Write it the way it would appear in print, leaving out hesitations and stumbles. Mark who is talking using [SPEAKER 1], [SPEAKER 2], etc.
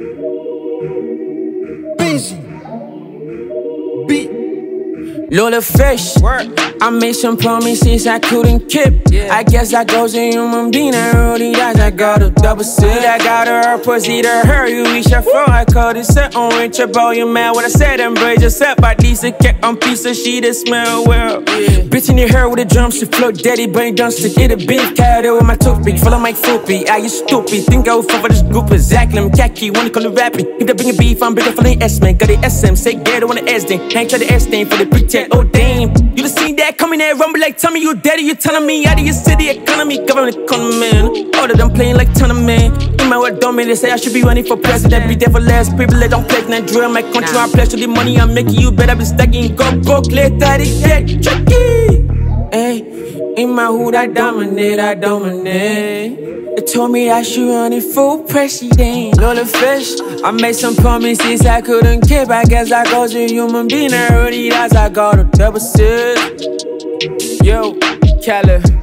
[SPEAKER 1] Busy. Beat.
[SPEAKER 2] Lola Fish, I made some promises I couldn't keep. I guess that goes in human being. I really dies. I got a double C. I got her pussy to her. You reach her for. I called it set on with your boy. You mad what I said? Embrace yourself. At least it kept on piece of shit that smell well. Bitch in the hair with a drum. She float daddy brain dumpster. Get a big cat with my toothpick. Full of my foopy. Are you stupid? Think I would fuck for this group exactly. I'm khaki. Wanna call it rapping. If they bring a beef, I'm bigger for the S-man. Got the SM. Say get it on the S-thing. Ain't try the S-thing for the pretend. Oh damn, you done seen that coming there rumble like Tommy, you daddy, you telling me out of your city economy, government economy, man. All of them playing like tournament. In my world, don't mean they say I should be running for president. Be there for less people that don't play, not drill my country. I pledge to the money I'm making, you better be stacking. Go broke, let that get tricky. Hey, in my hood, I dominate, I dominate. They told me I should run it for president. Lola Fish, I made some promises I couldn't keep. I guess that goes in human being. I already dies. I got a double C. Yo, Cali.